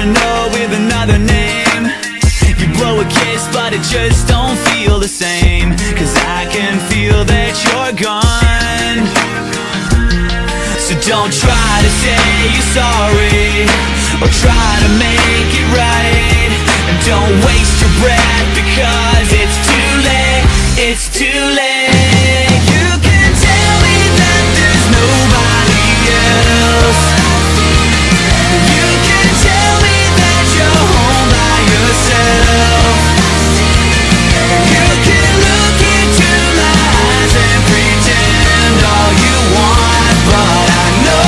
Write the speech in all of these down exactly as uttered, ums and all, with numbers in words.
wanna know with another name. You blow a kiss but it just don't feel the same, 'cause I can feel that you're gone. So don't try to say you're sorry, or try to make it right. And don't waste your breath, because it's too late, it's too late. You can tell me that there's nobody else. You can tell me that you're home by yourself. You can look into my eyes and pretend all you want, but I know,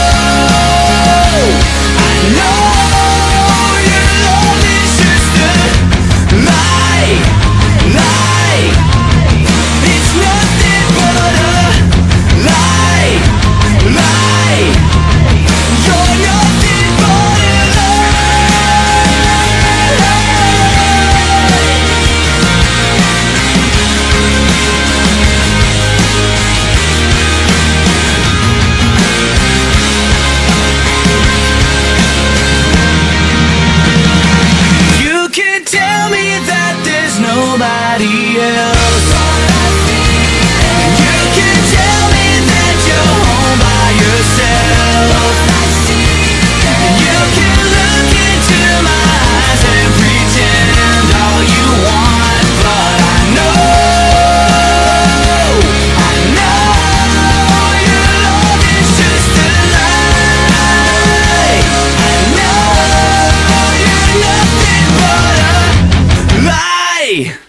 I know your love is just a lie, lie. It's nothing but a lie, lie. You're nothing but a You can tell me that there's nobody else. You can tell me that you're home by yourself. You can look into my eyes and pretend all you want, but I know, I know your love is just a lie. I know you're nothing but a lie.